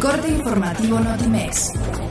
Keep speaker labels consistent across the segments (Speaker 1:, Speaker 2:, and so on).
Speaker 1: corte informativo Notimex.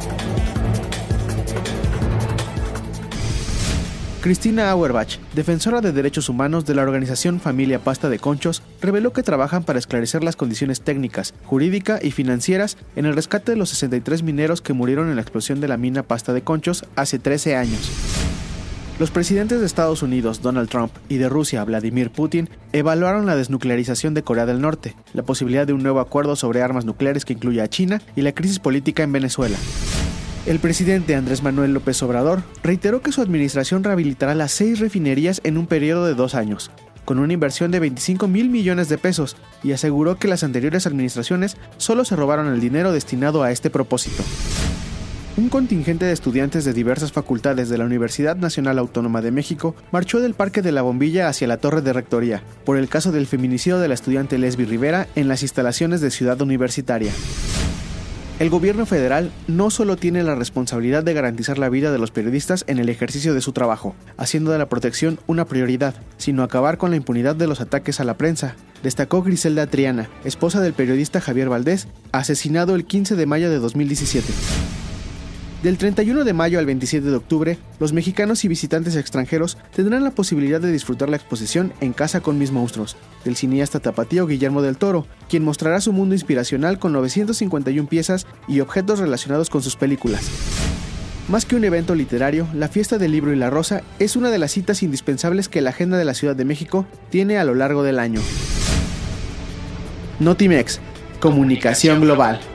Speaker 2: Cristina Auerbach, defensora de derechos humanos de la organización Familia Pasta de Conchos, reveló que trabajan para esclarecer las condiciones técnicas, jurídicas y financieras en el rescate de los 63 mineros que murieron en la explosión de la mina Pasta de Conchos hace 13 años. Los presidentes de Estados Unidos, Donald Trump, y de Rusia, Vladimir Putin, evaluaron la desnuclearización de Corea del Norte, la posibilidad de un nuevo acuerdo sobre armas nucleares que incluya a China y la crisis política en Venezuela. El presidente Andrés Manuel López Obrador reiteró que su administración rehabilitará las 6 refinerías en un periodo de 2 años, con una inversión de 25,000 millones de pesos, y aseguró que las anteriores administraciones solo se robaron el dinero destinado a este propósito. Un contingente de estudiantes de diversas facultades de la Universidad Nacional Autónoma de México marchó del Parque de la Bombilla hacia la Torre de Rectoría, por el caso del feminicidio de la estudiante Lesbi Rivera en las instalaciones de Ciudad Universitaria. El gobierno federal no solo tiene la responsabilidad de garantizar la vida de los periodistas en el ejercicio de su trabajo, haciendo de la protección una prioridad, sino acabar con la impunidad de los ataques a la prensa, destacó Griselda Triana, esposa del periodista Javier Valdés, asesinado el 15 de mayo de 2017. Del 31 de mayo al 27 de octubre, los mexicanos y visitantes extranjeros tendrán la posibilidad de disfrutar la exposición En casa con mis monstruos, del cineasta tapatío Guillermo del Toro, quien mostrará su mundo inspiracional con 951 piezas y objetos relacionados con sus películas. Más que un evento literario, la Fiesta del Libro y la Rosa es una de las citas indispensables que la agenda de la Ciudad de México tiene a lo largo del año. Notimex, comunicación global.